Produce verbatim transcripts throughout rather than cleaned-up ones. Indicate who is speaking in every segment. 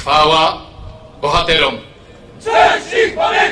Speaker 1: Chwała bohaterom!
Speaker 2: Cześć ich pamięć!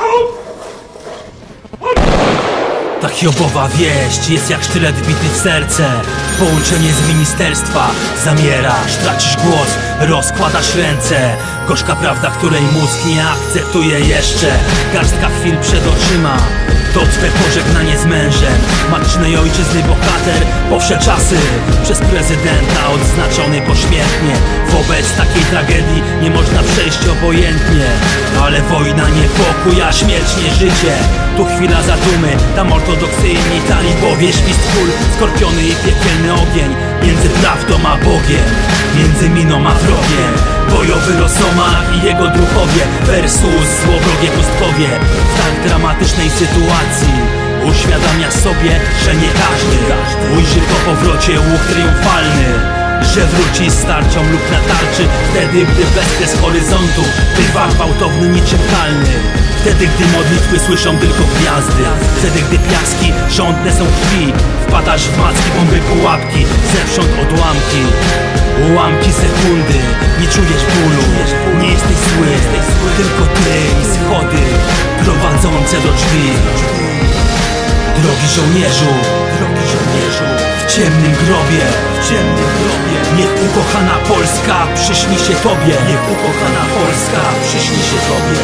Speaker 3: Ta Hiobowa wieść jest jak sztylet wbity w serce. Połączenie z ministerstwa. Zamierasz, tracisz głos, rozkładasz ręce. Gorzka prawda, której mózg nie akceptuje jeszcze. Garstka chwil przed oczyma. To twe pożegnanie z mężem. Matczynej ojczyzny bohater po wsze czasy. Przez prezydenta odznaczony pośmiertnie. Wobec takiej tragedii nie można przejść obojętnie. Ale wojna nie pokój, a śmierć nie życie. Tu chwila zadumy, tam ortodoksyjni talibowie. Świst kul, skorpiony i piekielny ogień. Między prawdą a Bogiem, między miną a wrogiem. Bojowy Rosomach i jego druhowie versus złowrogie pustkowie. W tak dramatycznej sytuacji uświadamia sobie, że nie każdy ujrzy po powrocie łuk triumfalny. Że wróci z tarczą lub na tarczy wtedy, gdy bezkres horyzontu bywa gwałtowny niczym kalny. Wtedy, gdy modlitwy słyszą tylko gwiazdy. Wtedy, gdy piaski żądne są krwi. Wpadasz w macki, bomby, pułapki, zewsząd odłamki. Ułamki sekundy, nie czujesz bólu. Nie jesteś zły, tylko ty i schody prowadzące do drzwi. Drogi żołnierzu, drogi żołnierzu, w ciemnym grobie, w ciemnym grobie. Niech ukochana Polska przyśni się tobie. Niech ukochana Polska przyśni się tobie.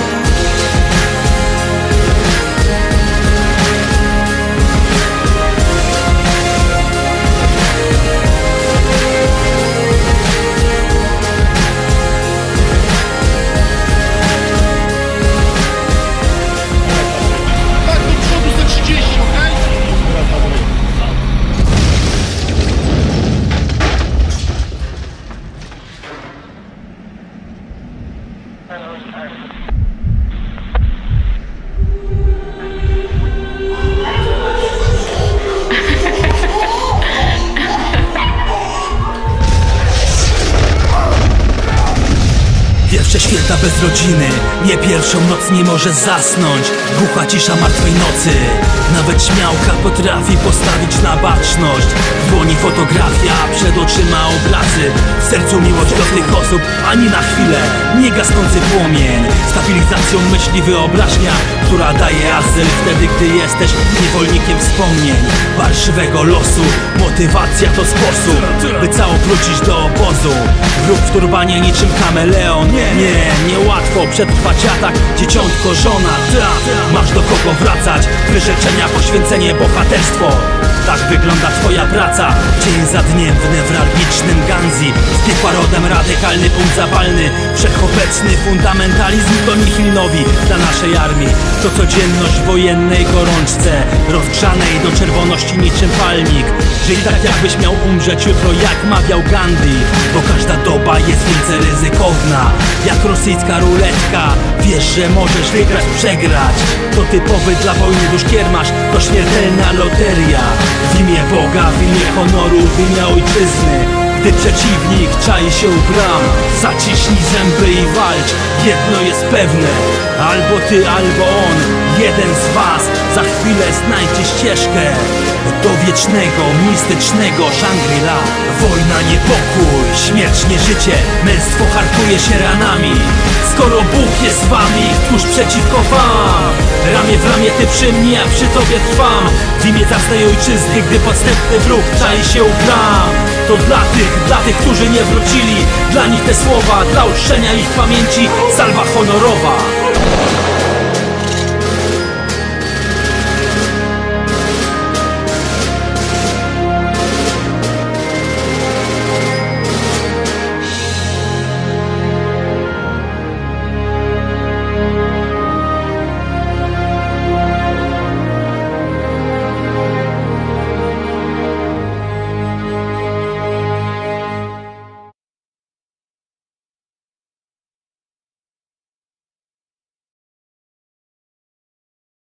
Speaker 3: Pierwsze święta bez rodziny, nie pierwszą noc nie możesz zasnąć. Głucha cisza martwej nocy. Nawet śmiałka potrafi postawić na baczność. W dłoni fotografia, przed oczyma obrazy. W sercu miłość do tych osób, ani na chwilę nie gasnący płomień. Stabilizacją myśli wyobraźnia, która daje azyl wtedy, gdy jesteś niewolnikiem wspomnień. Parszywego losu, motywacja to sposób, by cało wrócić do obozu. Wróg w turbanie niczym kameleon. Nie, nie, niełatwo przetrwać atak. Dzieciątko, żona, ta, masz do kogo wracać. Wyrzeczenia, poświęcenie, bohaterstwo. Tak wygląda twoja praca. Dzień za dniem w newralgicznym Ganzi. Z piekła rodem radykalny punkt zapalny. Wszechobecny fundamentalizm to nihilnowi dla naszej armii. To codzienność w wojennej gorączce, rozgrzanej do czerwoności niczym palnik. Żyj tak, jakbyś miał umrzeć jutro, jak mawiał Gandhi. Bo każda doba jest wielce ryzykowna, jak rosyjska ruletka. Wiesz, że możesz wygrać, przegrać. To typowy dla wojny duszkiermasz. To śmiertelna loteria. W imię Boga, w imię honoru, w imię ojczyzny. Gdy przeciwnik czai się u bram, zaciśnij zęby i walcz. Jedno jest pewne, albo ty, albo on. Jeden z was za chwilę znajdzie ścieżkę do wiecznego, mistycznego Shangri-La. Wojna, niepokój, śmierć, nie życie. Męstwo hartuje się ranami. Skoro Bóg jest z wami, któż przeciwko wam? Ramię w ramię ty przy mnie, ja przy tobie trwam. W imię zacnej ojczyzny, gdy podstępny wróg czai się u bram. To dla tych, dla tych, którzy nie wrócili. Dla nich te słowa, dla uczczenia ich pamięci, salwa honorowa.